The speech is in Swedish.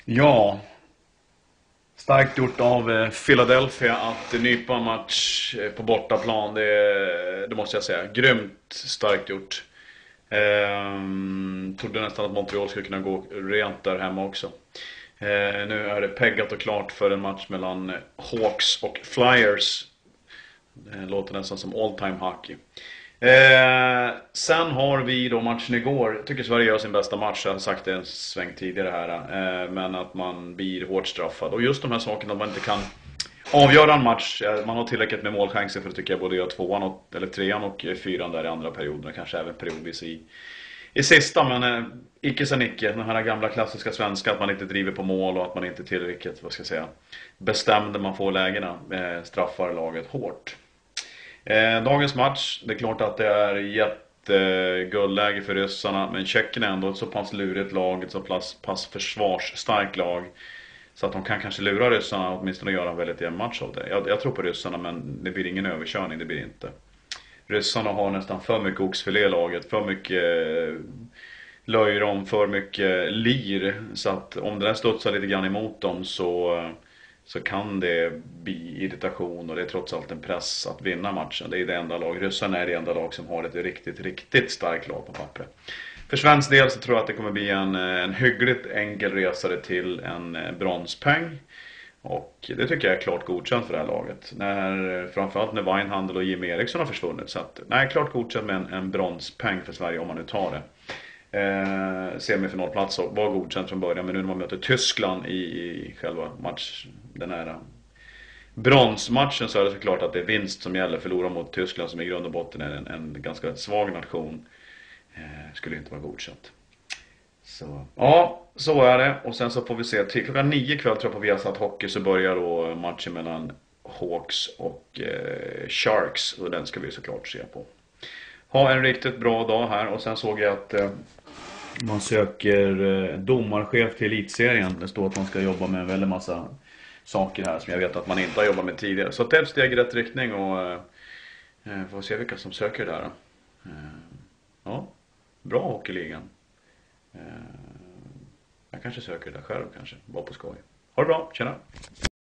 Ja, starkt gjort av Philadelphia att nypa match på bortaplan. Det måste jag säga. Grymt starkt gjort. Trodde nästan att Montreal skulle kunna gå rent där hemma också. Nu är det peggat och klart för en match mellan Hawks och Flyers. Det låter nästan som all time hockey. Sen har vi då matchen igår. Jag tycker Sverige gör sin bästa match. Jag har sagt det en sväng tidigare här. Men att man blir hårt straffad. Och just de här sakerna att man inte kan avgöra en match. Man har tillräckligt med målchanser för att tycka jag både göra trean och fyran där i andra perioderna. Kanske även periodvis i sista. Men icke sen icke. Den här gamla klassiska svenska att man inte driver på mål och att man inte tillräckligt, vad ska jag säga, bestämde man får lägena. Straffar laget hårt. Dagens match, det är klart att det är jätteguldläge för ryssarna, men Tjeckien är ändå ett så pass lurigt lag, ett så pass försvarsstarkt lag, så att de kan kanske lura ryssarna och åtminstone göra en väldigt jämn match av det. Jag tror på ryssarna, men det blir ingen överkörning, det blir inte. Ryssarna har nästan för mycket oxfilé i laget, för mycket löjrom, för mycket lir, så att om det där studsar lite grann emot dem så kan det bli irritation, och det är trots allt en press att vinna matchen. Det är det enda lag. Ryssarna är det enda lag som har ett riktigt starkt lag på pappret. För svensk del så tror jag att det kommer bli en hyggligt enkel resare till en bronspeng. Och det tycker jag är klart godkänt för det här laget. Framförallt när Weinhandel och Jim Eriksson har försvunnit. Så att, nej, klart godkänt med en bronspeng för Sverige om man nu tar det. Semifinalplats var godkänt från början, men nu när man möter Tyskland i själva match, den här bronsmatchen, så är det såklart att det är vinst som gäller. Förlora mot Tyskland som i grund och botten är en ganska svag nation, skulle inte vara godkänt. Så ja, så är det. Och sen så får vi se till klockan 9 kväll tror jag på Viasat Hockey, så börjar då matchen mellan Hawks och Sharks, och den ska vi såklart se på. Ha en riktigt bra dag här. Och sen såg jag att man söker domarchef till elitserien. Det står att man ska jobba med en väldigt massa saker här som jag vet att man inte har jobbat med tidigare. Så det är ett steg i rätt riktning, och får se vilka som söker där. Ja, bra hockeyligan. Jag kanske söker det där själv, kanske bara på skoj. Ha det bra, tjena!